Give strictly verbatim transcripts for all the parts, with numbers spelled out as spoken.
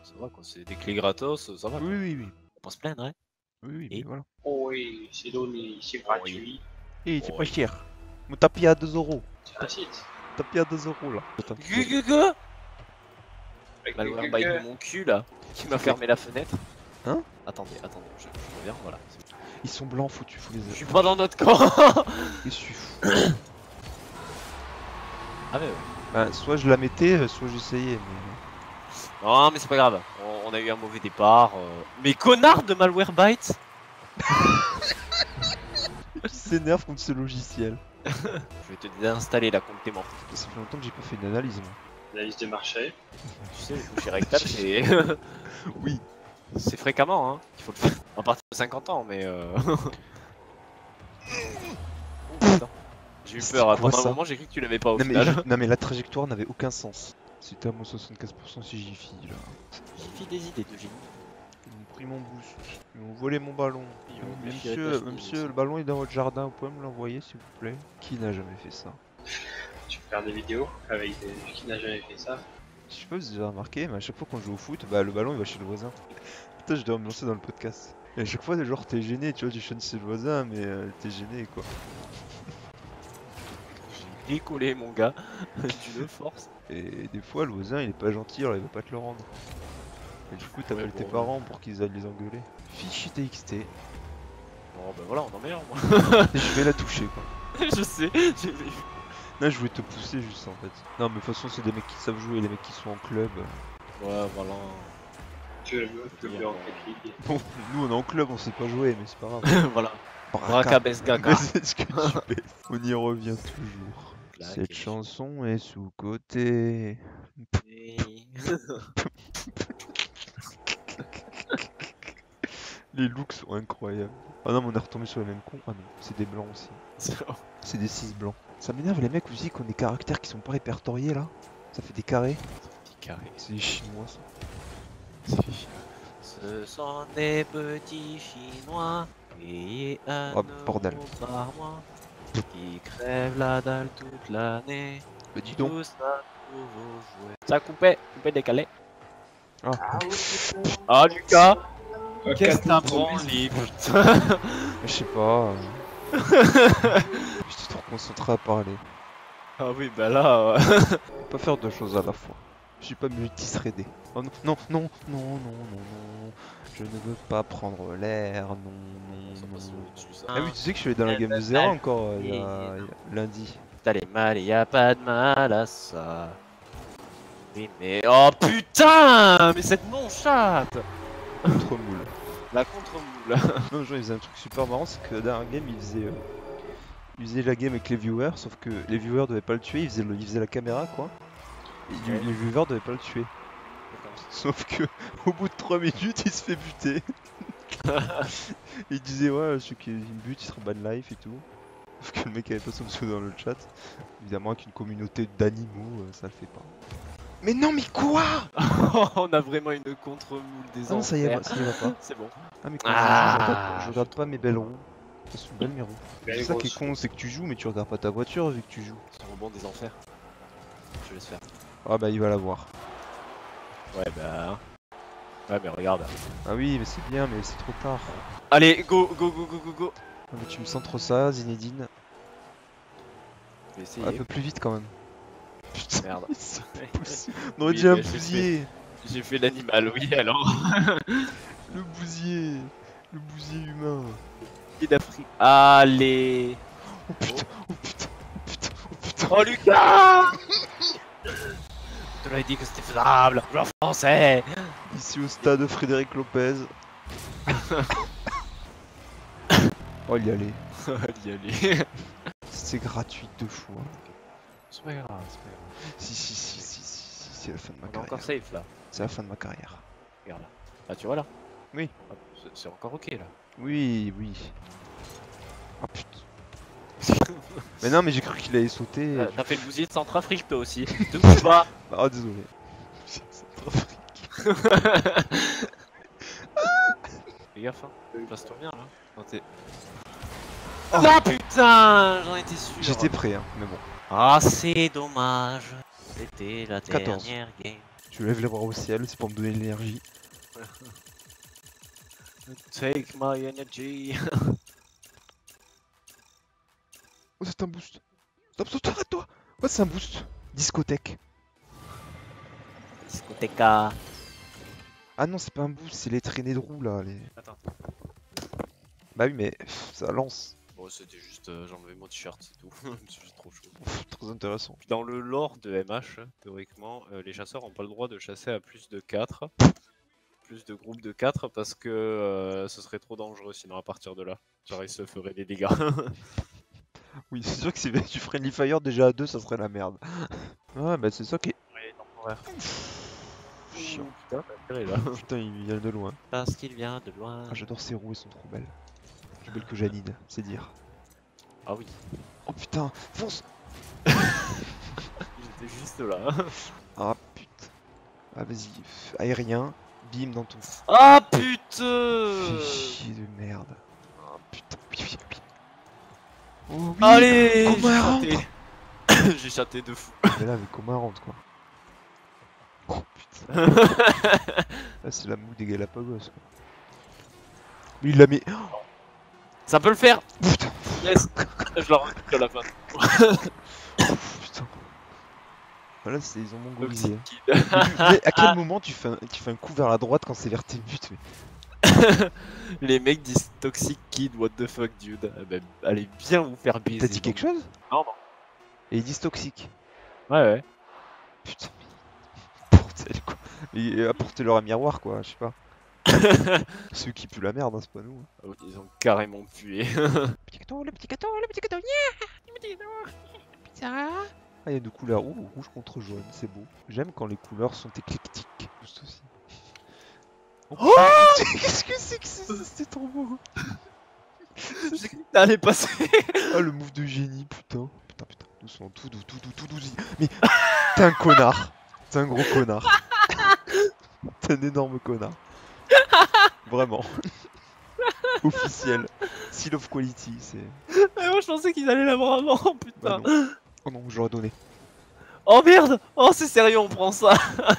ça va quoi, c'est des clés gratos, ça va. Oui, oui, oui. On peut se plaindre, hein. Oui, oui, Et mais voilà. Oh oui, c'est donné, c'est gratuit. Et c'est Oh, pas oui. cher. Mon tapis à deux euros. C'est un site. Tapis à deux euros là. Attends, Gugugu Avec Malware des bite de gueules. mon cul là, qui m'a fermé la fenêtre. Hein? Attendez, attendez, je, je reviens, voilà. Ils sont blancs foutus, faut les Je suis pas dans notre camp. Je suis fou. Ah mais ouais. Bah, soit je la mettais, soit j'essayais, mais. Non mais c'est pas grave, on, on a eu un mauvais départ. euh. Mais connard de Malware Byte. Qui s'énerve contre ce logiciel. Je vais te désinstaller la compte tes morts. Ça fait longtemps que j'ai pas fait une analyse moi. Analyse de marché. Tu sais, le toucher rectal c'est... Oui. c'est fréquemment hein, qu'il faut le faire. À partir de cinquante ans mais euh... Oh, putain. J'ai eu C'est peur, quoi, pendant un ça moment j'ai cru que tu l'avais pas au Non mais, final. je- non mais la trajectoire n'avait aucun sens. C'était à mon soixante-quinze pour cent si j'y fie là. J'ai fait des idées de génie. Ils m'ont pris mon boost. Ils m'ont volé mon ballon. Ils ont déchiré ta Monsieur, chemise monsieur, aussi. le ballon est dans votre jardin, vous pouvez me l'envoyer s'il vous plaît? Qui n'a jamais fait ça? Tu peux faire des vidéos avec des... qui n'a jamais fait ça. Je sais pas si vous avez remarqué, mais à chaque fois qu'on joue au foot, bah le ballon il va chez le voisin. Putain, je dois me lancer dans le podcast. Et à chaque fois, genre t'es gêné, tu vois, tu chantes chez le voisin, mais euh, t'es gêné quoi. J'ai décollé mon gars, tu le forces. Et des fois, le voisin il est pas gentil, alors il va pas te le rendre. Et du coup, t'appelles Ouais, tes bon, parents pour qu'ils aillent les engueuler. Fichier T X T. Bon bah voilà, on en met un moi. Et je vais la toucher quoi. Je sais, j'ai vu. Là, je voulais te pousser juste en fait. Non, mais de toute façon, c'est des mecs qui savent jouer, les mecs qui sont en club. Ouais, voilà. Tu veux tu veux en critique. Bon, nous on est en club, on sait pas jouer, mais c'est pas grave. Voilà. Braca bes gaga. C'est ce que tu fais. On y revient toujours. Claque Cette et- chanson est sous-cotée. Les looks sont incroyables. Ah non, mais on est retombé sur les mêmes cons. Ah non, c'est des blancs aussi. C'est des six blancs. Ça m'énerve les mecs aussi qui ont des caractères qui sont pas répertoriés là. Ça fait des carrés. Petit carré. C'est des chinois ça. Ce sont des petits chinois payés un Oh, bordel. euro par mois qui crèvent la dalle toute l'année. Bah dis donc. Tout ça pour vos jouets. Ça coupait, coupait décalé. Ah. Ah Lucas, Euh, qu'est-ce que t'as quatre branlé putain. Je sais pas. euh. J'étais trop concentré à parler. Ah oui bah là... euh, Je peux pas faire deux choses à la fois. Je suis pas multithreadé. Oh non, non, non, non, non, non, non. Je ne veux pas prendre l'air, non, non, ça non. passe au-dessus, ça. Ah oui, tu sais que je suis allé dans la game de Zera encore euh, il y a, il y a- lundi. T'as les mal et y a pas de mal à ça. Oui mais... Oh putain. Mais cette non-chatte. Contre moule. La contre-moule. Non, genre, il faisait un truc super marrant, c'est que dans la game, il faisait, euh, il faisait la game avec les viewers, sauf que les viewers devaient pas le tuer, il faisait, le- il faisait la caméra quoi. Et Ouais. les viewers devaient pas le tuer. Sauf que au bout de trois minutes, il se fait buter. Il disait ouais, ceux qui me butent, ils seront ban life et tout. Sauf que le mec avait pas son pseudo dans le chat. Évidemment, avec une communauté d'animaux, euh, ça le fait pas. Mais non, mais quoi? On a vraiment une contre-moule des Ah non, ça y est, enfers. ça y va pas. C'est bon. Ah, mais quoi, Ah, je, regarde, je regarde pas mes belles roues. Ça sont belles mes roues. Belles C'est ça qui est grosses con, c'est que tu joues, mais tu regardes pas ta voiture vu que tu joues. Son rebond des enfers. Je laisse faire. Ah bah, il va l'avoir. Ouais bah... Ouais mais regarde. Ah oui, mais c'est bien, mais c'est trop tard. Allez, go, go, go, go, go, go. Ah, mais tu me sens trop ça, Zinedine. Je vais essayer. Un peu plus vite quand même. Putain, Merde. c'est pas possible. On aurait Oui, déjà un mais j'ai bousier. J'ai fait l'animal, oui alors. Le bousier. Le bousier humain. Et d'Afrique. Allez. Oh putain, oh putain, oh putain, oh putain. Oh Lucas. Je te l'avais dit que c'était faisable. Je français. Ici au stade Frédéric Lopez. Oh, il y allait. Allez, allez. C'est gratuit deux fois. C'est pas grave, c'est pas grave. Si, si, si, si, si, si, c'est la fin de ma On est encore carrière. safe là. C'est la fin de ma carrière. Regarde là. Ah tu vois là. Oui. Hop, c'est- C'est encore ok là. Oui, oui. Oh putain. Mais non, mais j'ai cru qu'il allait sauter. T'as- T'as fait le bousier de Centrafrique toi aussi. Te bouge pas. Ah, désolé. C'est trop fric. Fais gaffe hein. Place-toi bien là. Non, t'es- Ah putain, j'en étais sûr. J'étais prêt, hein, mais bon. Ah c'est dommage. C'était la quatorze. dernière game. Je Je lève les bras au ciel, c'est pour me donner de l'énergie. Take my energy. Oh, c'est un boost. Stop, stop, arrête-toi. Ouais, c'est un boost. Discothèque. Discoteca. Ah non, c'est pas un boost, c'est les traînées de roues là. Les... Attends. Bah oui, mais pff, ça lance. Bon, c'était juste, euh, j'ai enlevé mon t-shirt, c'est tout. C'est juste trop chaud. Pff, très intéressant. Puis dans le lore de M H, théoriquement, euh, les chasseurs n'ont pas le droit de chasser à plus de quatre. Plus de groupes de quatre parce que euh, ce serait trop dangereux sinon à partir de là. Genre ils se feraient des dégâts. Oui, c'est sûr que si tu Friendly Fire déjà à deux, ça serait la merde. Ouais, bah c'est ça qui est Ouais, temporaire. chiant. Putain, t'as tiré là. Putain, il vient de loin. Parce qu'il vient de loin. Ah, j'adore ces roues, elles sont trop belles. Plus belles que Janine, c'est dire. Ah oui. Oh putain, fonce. J'étais juste là. Ah putain. Ah vas-y, aérien, bim dans ton... Ah Fais putain. chier de merde. Ah putain, oui, oui, oui. Oh oui. Allez, Comment elle j'ai rentre? chaté. J'ai chaté de fou. Mais là, mais comment elle rentre quoi? Oh putain. Là, c'est la moue des Galapagos quoi. Mais il l'a mis... Ça peut le faire. Putain. Yes. Je la recule à la fin. Putain. Voilà, c'est ils ont mongolisé. Toxic Mais, mais à quel moment tu fais, un, tu fais un coup vers la droite quand c'est vers tes buts mais... Les mecs disent Toxic Kid, what the fuck dude. Eh ben, allez bien vous faire baiser. T'as dit quelque chose? Non, non. Et ils disent toxique. Ouais, ouais. Putain, mais... Bordel quoi. Mais apportez-leur un miroir quoi, je sais pas. Ceux qui puent la merde, hein, c'est pas nous. Oh, ils ont carrément pué. Petit gâteau, le petit gâteau, le petit gâteau, yeah, le petit gâteau, pizza. Ah, il y a deux couleurs. Ouh, rouge contre jaune, c'est beau. J'aime quand les couleurs sont éclectiques. Juste aussi. Oh, qu'est-ce que c'est que ça? C'était trop beau. J'ai cru que t'allais passer. Ah, le move de génie, putain. Putain, putain, doucement, tout doux, tout doux, tout doux. Mais t'es un connard. T'es un gros connard. T'es un énorme connard. Vraiment. Officiel. Seal of quality, c'est... Moi je pensais qu'ils allaient l'avoir avant, Bah putain. non. Oh non, j'aurais donné. Oh merde. Oh c'est sérieux, on prend ça.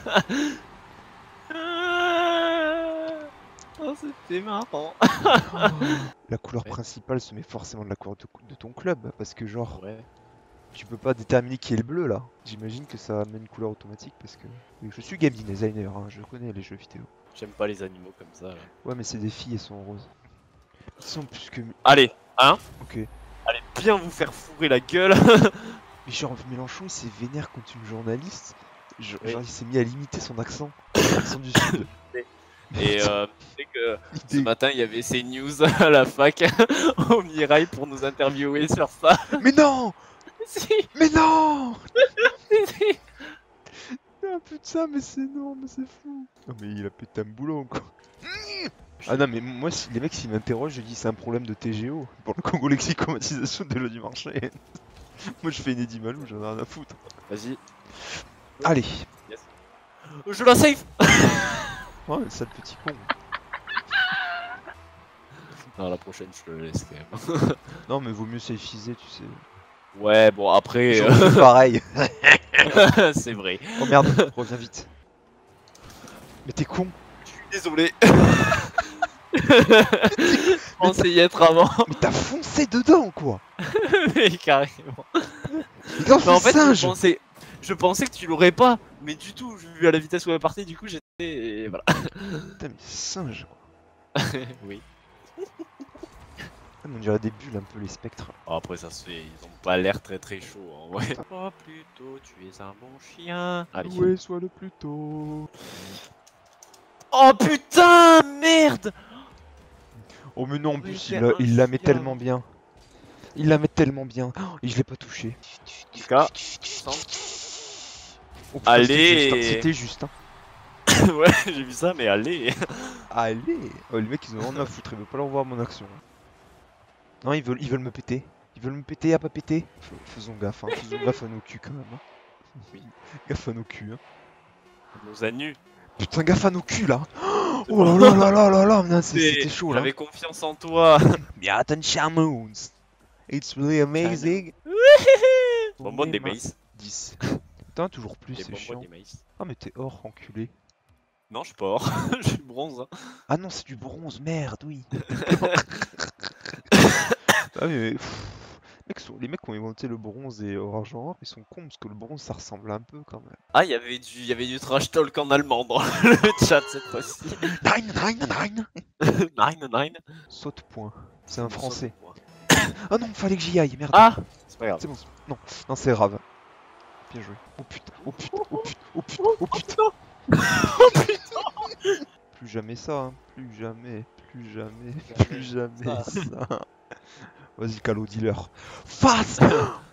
Oh c'était marrant. La couleur Ouais. principale se met forcément de la couleur de, de ton club, parce que genre, Ouais. tu peux pas déterminer qui est le bleu là. J'imagine que ça met une couleur automatique parce que... Oui, je suis game designer, hein, je connais les jeux vidéo. J'aime pas les animaux comme ça. Là. Ouais mais c'est des filles, elles sont roses. Ils sont plus que... Allez, hein. Ok. Allez bien vous faire fourrer la gueule. Mais genre Mélenchon il s'est vénère contre une journaliste. Genre, Oui. genre, il s'est mis à limiter son accent. L'accent du sud. Et euh, tu sais que ce Il matin il y avait ces news à la fac au Mirail pour nous interviewer sur ça. dé- Mais non. Si, Mais non. si, si. Ah putain mais c'est énorme, c'est fou. Non mais il a pété un boulot quoi. Ah non mais moi si les mecs s'ils m'interrogent je dis c'est un problème de T G O pour le Congo lexicomatisation de l'eau du marché. Moi je fais une Eddie Malou, j'en ai rien à foutre. Vas-y. Allez. Je la save. Ouais sale petit con. Non la prochaine je le laisse quand même. Non mais vaut mieux safeiser tu sais. Ouais bon après J'aurais euh, fait pareil. c'est vrai. Oh merde, reviens vite. Mais t'es con. Je suis désolé. Je pensais y être avant. Mais t'as foncé dedans quoi. Mais carrément. Mais grave Mais en fait je singe. pensais, je pensais que tu l'aurais pas. Mais du tout, vu à la vitesse où elle est partie, du coup j'étais... et voilà. Putain mais singe quoi. Oui. Ah, mais on dirait des bulles un peu les spectres. Oh, après ça se fait, ils ont pas l'air très très chauds en vrai. Oh plutôt tu es un bon chien. Allez. Ouais, sois le plus tôt. Oh putain merde. Oh mais non en Mais plus c'est il la, il la met incroyable. tellement bien. Il la met tellement bien. Oh, et je l'ai pas touché. En tout cas, Oh, putain, allez. C'était juste, hein. ouais j'ai vu ça mais allez. Allez. Oh les mecs ils ont rien à foutre, ils veulent pas leur voir mon action. Non ils veulent, ils veulent me péter. Ils veulent me péter à pas péter. F- faisons gaffe, hein. Faisons gaffe à nos culs quand même. Hein. Oui. Gaffe à nos culs. Hein. Nos anus. Putain gaffe à nos culs là. Oh là là là là là là, là, c'est- Mais c'était chaud là. J'avais confiance en toi. Bien attention moons. It's really amazing. Bonbonne des maïs. dix. Putain, toujours plus, Les c'est bonbons chiant. du maïs. Ah, mais t'es or, enculé. Non, je suis pas or, je suis bronze. Hein. Ah non, c'est du bronze, merde, oui. Ah, mais. Pff, mec, sont- les mecs qui ont inventé le bronze et orange or, ils sont cons parce que le bronze ça ressemble un peu quand même. Ah, il y avait du, il y avait du trash talk en allemand dans le chat cette fois-ci. Nine, nine, nine. Nine, nine. Saute point. C'est un français. Moi. Ah non, fallait que j'y aille, merde. Ah, c'est pas grave. C'est bon. Non, non, c'est grave. Bien joué. Oh putain, oh putain, oh putain, oh putain, oh putain. Oh putain. Plus jamais ça, hein. Plus jamais, plus jamais, Jamais plus jamais ça. ça. Vas-y, calo dealer. Face.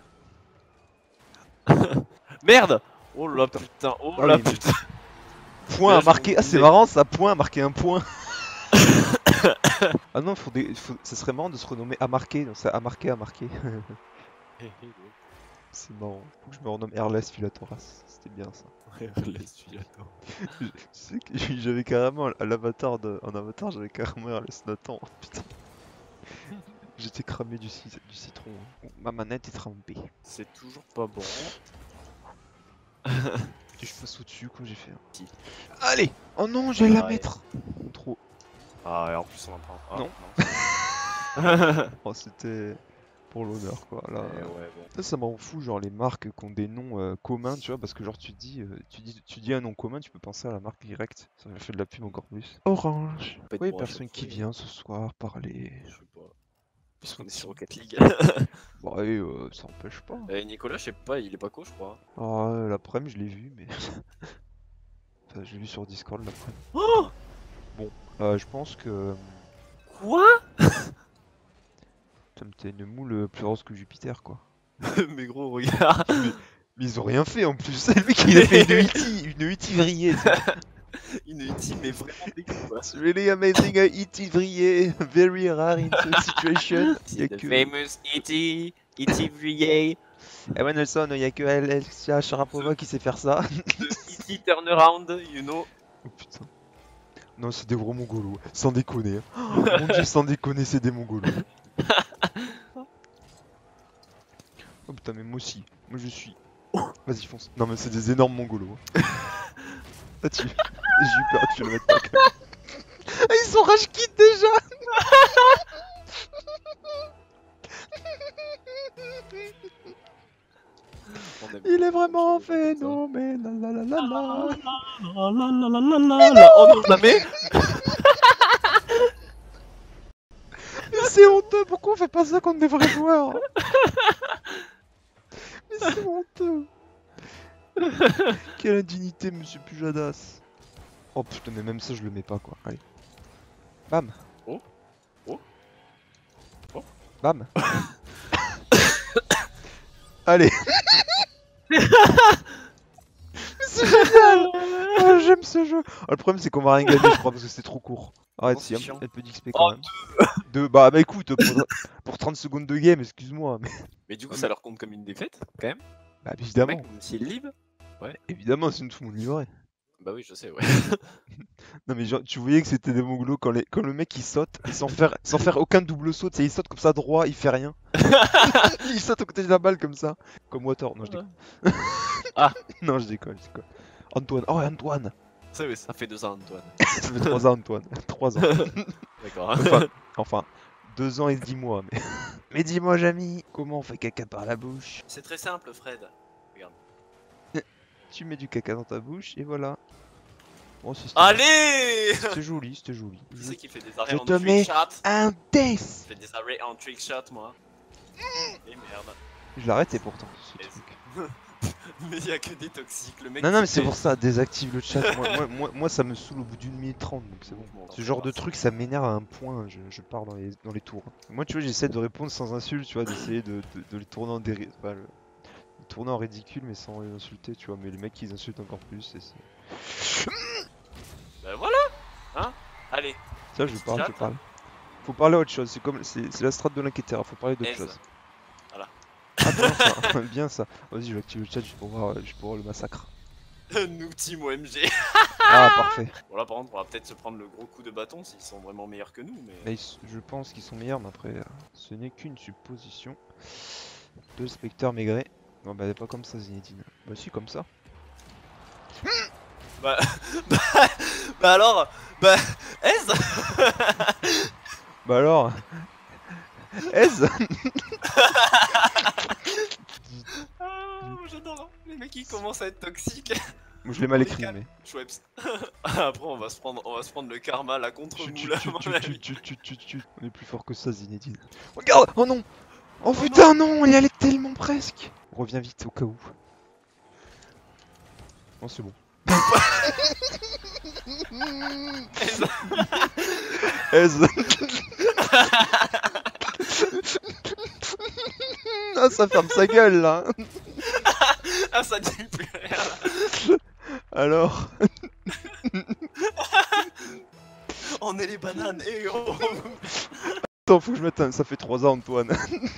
Merde. Oh là putain. putain, oh Ah là oui, mais- putain. Point Là, à je marquer. m'en Ah, c'est disais. marrant ça, point à marquer un point. Ah non, faut des... faut... ça serait marrant de se renommer à marquer. Donc c'est à marquer, à marquer. C'est marrant. Faut que je me renomme Airless Filatoras. C'était bien ça. Je- tu sais que j'avais carrément à l'avatar de... en avatar, j'avais carrément Airless Nathan. Putain. J'étais cramé du, ci- du citron. Oh, ma manette est trempée. C'est toujours pas bon. Que je passe au-dessus comme j'ai fait. hein. Si. Allez. Oh non, je vais la Ouais. mettre. Trop. Ah, et en plus on en prend. Ah, Non. non. Oh, c'était pour l'honneur quoi. Là. Eh ouais, bon. Ça, ça m'en fout, genre les marques qui ont des noms euh, communs, tu vois, parce que genre tu dis, euh, tu dis, tu dis un nom commun, tu peux penser à la marque directe. Ça fait de la pub encore plus. Orange. Faites Oui, moi à personne chaque qui fois. vient ce soir parler. Je sais pas. Puisqu'on est sur Rocket League. Bon, allez, euh, ça empêche pas. Eh, Nicolas, je sais pas, il est pas co, je crois. Ah, euh, l'après-midi, je l'ai vu, mais. Enfin, je l'ai vu sur Discord l'après-midi. Oh Bon, euh, je pense que. euh, Quoi Putain, t'es une moule plus rose que Jupiter, quoi. Mais gros, regarde. Mais ils ont rien fait en plus. C'est lui qui a fait une uti, une uti vrillée. Une ultime mais vraiment dégueu quoi. It's really amazing, a uti vrillée. Very rare in this situation. Y a The que. famous E T, E T Vrillé, Ewan Nelson, il y a que Alexia Sharapova qui sait faire ça. the E T turnaround, you know. Oh putain. Non, c'est des gros mongolos, sans déconner. Oh, mon dieu, sans déconner, c'est des mongolos. Oh putain, mais moi aussi. Moi je suis. Vas-y, fonce. Non, mais c'est des énormes mongolos. Ah, tu. J'ai eu peur que tu le mettes pas. quand même. Ah, ils sont rage quit déjà. On aime Il est trop vraiment quand tu fais comme ça. phénoménal. La la la la. La la la la la la. Oh non, je la mets. Mais c'est honteux, pourquoi on fait pas ça contre des vrais joueurs? Mais c'est honteux. Quelle indignité, monsieur Pujadas. Oh putain, mais même ça, je le mets pas quoi. Allez. Bam. Oh. Oh. Oh. Bam. Allez. Mais c'est génial. Oh, j'aime ce jeu. Oh, le problème, c'est qu'on va rien gagner, je crois, parce que c'est trop court. Arrête, Non, si, c'est un, chiant. un peu d'X P quand Oh, même. Deux. Bah, bah écoute, pour, pour trente secondes de game, excuse-moi. Mais... Mais du coup, ça leur compte comme une défaite quand même. Bah, Le évidemment. mec, même s'il live. Évidemment, sinon tout le monde livrait. Bah oui, je sais, ouais. Non mais genre, tu voyais que c'était des mongolos quand, les... quand le mec il saute et sans faire sans faire aucun double saut, tu sais, il saute comme ça droit, il fait rien. Il saute au côté de la balle comme ça. Comme Water, non je déconne. Ah. Non je déconne, je déconne. Antoine, oh Antoine. Ça, oui, ça fait deux ans, Antoine. Ça fait trois ans Antoine. trois ans. D'accord. Enfin, enfin, deux ans et dix mois. Mais, mais dis-moi Jamy, comment on fait caca par la bouche? C'est très simple, Fred. Regarde. Tu mets du caca dans ta bouche et voilà. Bon, c'est Allez. c'était joli, c'était joli. Qui Je, c'est qui fait des arrêts je en te trick mets- shot? un death. Je fais des arrêts en trick shot, moi. Et merde. Je l'arrête et pourtant. ce Et- truc. Mais y'a que des toxiques, le mec. Non, non, mais qui c'est fait- pour ça, désactive le chat. Moi, moi, moi, moi, ça me saoule au bout d'une minute trente, donc c'est bon. Bon, Ce genre ça de va, truc, ça m'énerve à un point, je, je pars dans les, dans les tours. Moi, tu vois, j'essaie de répondre sans insulte, tu vois, d'essayer de, de, de les tourner en déri... enfin, le- de tourner en ridicule, mais sans les insulter, tu vois. Mais les mecs, ils insultent encore plus, et c'est... Bah voilà. Hein. Allez. Ça, je Petit parle, chat. je parle. Faut parler à autre chose, c'est comme... C'est c'est la strat de l'inquiéteur, faut parler d'autre Aise. chose. Voilà. Ah, bien ça, bien ça. Vas-y, je vais activer le chat juste pour voir, juste pour voir le massacre. Noob Team O M G. Ah, parfait. Bon là par contre on va peut-être se prendre le gros coup de bâton s'ils sont vraiment meilleurs que nous mais... Mais ils- je pense qu'ils sont meilleurs, mais après, euh, ce n'est qu'une supposition. Deux specteurs maigrés. Non bah pas comme ça Zinedine. Bah si comme ça. Bah, bah, bah alors, bah, Ez. Bah alors Ez. Ah, j'adore, les mecs qui commencent à être toxiques. Moi je l'ai mal On écrit est mais. Schweppes. Après on va se prendre, on va se prendre le karma là contre Chut, nous chut, là. chut, à mon chut, avis. chut, chut, chut, chut, chut. On est plus fort que ça Zinedine. Regarde. Oh non. Oh, Oh putain non, il y allait tellement presque. On revient vite au cas où. Non c'est bon. Ez. Ez. Ah ça ferme sa gueule là. Ah ça dit plus rien là. Alors. On est les bananes et oh. Attends faut que je mette un... Ça fait trois ans Antoine.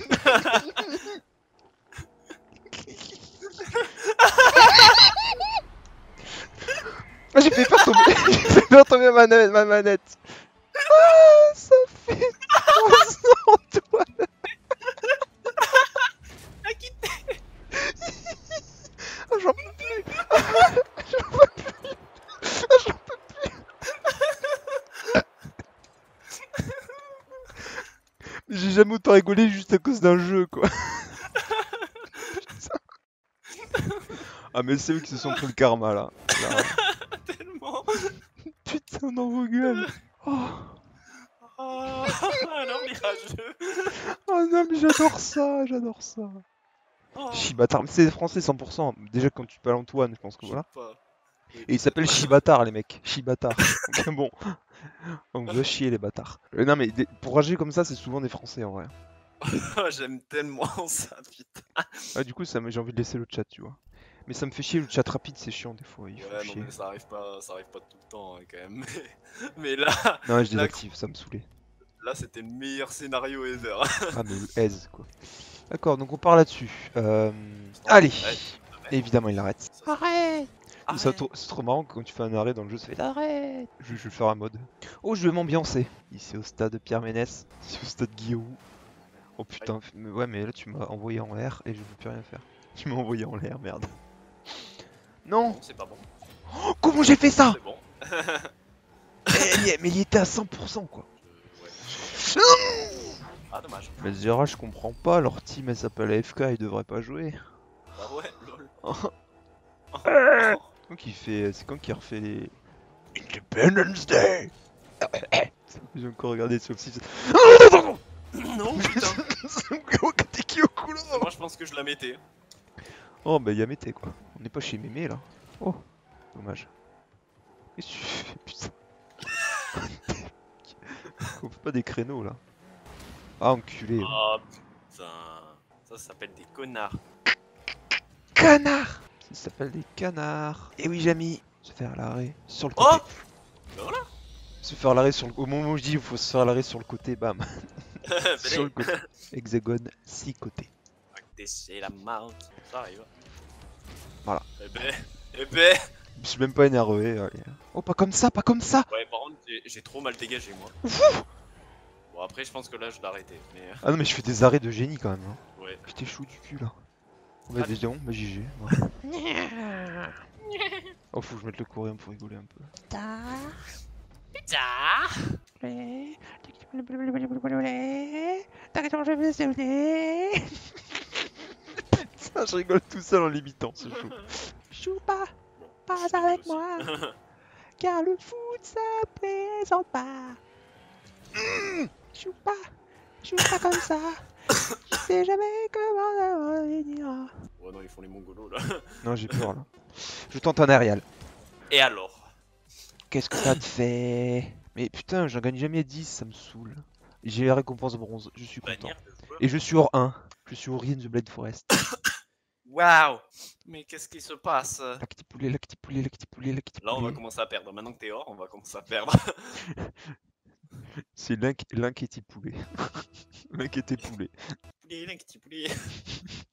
Ah, j'ai fait peur tomber. J'ai fait peur tomber ma manette, ma manette. Ah ça fait trois ans Antoine. A quitté. Ah, j'en peux plus. Ah, j'en peux plus. Ah, j'en peux plus. J'ai jamais autant rigolé juste à cause d'un jeu quoi. Ah mais c'est eux qui se sont pris le karma là. Là. Tellement. Putain dans vos gueules. Oh. Oh, alors les rageux. Oh non mais j'adore ça, j'adore ça. Oh. Chibatar, mais c'est français cent pour cent. Déjà quand tu parles Antoine, je pense que Je voilà. sais pas. Et il s'appelle Chibatar les mecs. Chibatar. Donc bon. On va chier les bâtards. Euh, non mais des... pour rager comme ça c'est souvent des français en vrai. J'aime tellement ça, putain. Ah du coup ça me... j'ai envie de laisser le chat tu vois. Mais ça me fait chier le chat rapide c'est chiant des fois. Il faut Ouais, non, chier. mais ça arrive pas, ça arrive pas tout le temps hein, quand même. Mais, mais là, Non ouais, je là, désactive, ça me saoulait. là c'était le meilleur scénario ever. Ah mais le aise quoi. D'accord donc on part là-dessus. Euh... Allez. Arrête. Évidemment il arrête. Arrête. C'est trop, c'est trop marrant que quand tu fais un arrêt dans le jeu, ça fait arrête. Je, je vais faire un mode. Oh, je vais m'ambiancer. Ici au stade Pierre Ménès. Ici au stade Guillaume. Oh putain, mais ouais, mais là tu m'as envoyé en l'air et je veux plus rien faire. Tu m'as envoyé en l'air, merde. Non. Non, c'est pas bon. Oh, comment j'ai fait ça? C'est bon. Eh, mais il était à cent pour cent quoi. Euh, ouais. Ah dommage. Mais Zera, je comprends pas. Leur team elle s'appelle A F K, ils devraient pas jouer. Bah ouais, lol. Oh. Oh. Quand il fait, c'est quand qu'il refait les Independence Day. J'ai encore regardé sur le site. Non putain. T'es qui au couloir? Moi je pense que je la mettais. Oh bah y'a Mété quoi. On n'est pas chez Mémé là. Oh, dommage. Qu'est-ce que tu fais putain? On fait pas des créneaux là. Ah enculé. Oh putain. Ça, ça s'appelle des connards. Canard. Ça s'appelle des canards. Et oui Jamy. Se faire l'arrêt sur le côté. Oh bah voilà. Se faire l'arrêt sur le... Au moment où je dis il faut se faire l'arrêt sur le côté, bam. Sur le côté. Hexagone, six côtés. C'est la mount. Ça arrive. Voilà. Eh ben, eh ben. Je suis même pas énervé. Allez. Oh pas comme ça, pas comme ça. Ouais par contre j'ai- j'ai trop mal dégagé moi. Bon après je pense que là je l'ai arrêté. Mais Ah non mais je fais des arrêts de génie quand même. Hein. ouais. J'étais chou du cul là. Bah Ah. disons, bah J G. Ouais. Oh faut que je mette le coréen pour rigoler un peu. Putain, je rigole tout seul en l'imitant, c'est chaud. Choupa, pas avec moi, car le foot ça plaisante pas. Mmh, choupa, choupa comme ça, je sais jamais comment ça revenira. Ouais non ils font les mongolos là. Non j'ai peur là. Je tente un aérial. Et alors? Qu'est-ce que ça te fait? Mais putain, j'en gagne jamais dix, ça me saoule. J'ai la récompense bronze, je suis content. Bannière de joueur. Et je suis hors un. Je suis Ori in the Blade Forest. Waouh! Mais qu'est-ce qui se passe? La petit poulet, la petit poulet, la petit poulet, la petit Là on va poulet. commencer à perdre. Maintenant que t'es hors, on va commencer à perdre. C'est l'un qui l'un qui était poulet. L'un qui était poulet. Poulet, là, petit poulet.